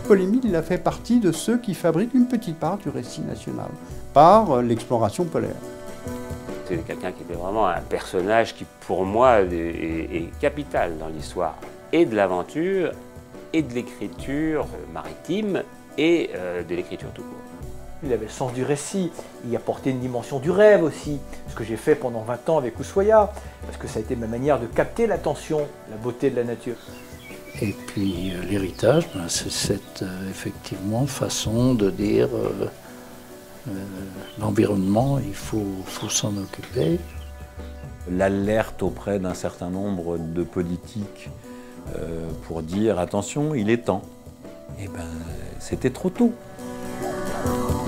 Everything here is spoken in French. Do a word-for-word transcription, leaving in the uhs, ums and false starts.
Paul-Émile, il a fait partie de ceux qui fabriquent une petite part du récit national, par l'exploration polaire. C'est quelqu'un qui était vraiment un personnage qui, pour moi, est, est capital dans l'histoire et de l'aventure, et de l'écriture maritime, et euh, de l'écriture tout court. Il avait le sens du récit, il apportait une dimension du rêve aussi, ce que j'ai fait pendant vingt ans avec Ushuaïa, parce que ça a été ma manière de capter l'attention, la beauté de la nature. Et puis euh, l'héritage, ben, c'est cette euh, effectivement façon de dire euh, euh, l'environnement, il faut, faut s'en occuper. L'alerte auprès d'un certain nombre de politiques euh, pour dire attention, il est temps. Eh ben, c'était trop tôt.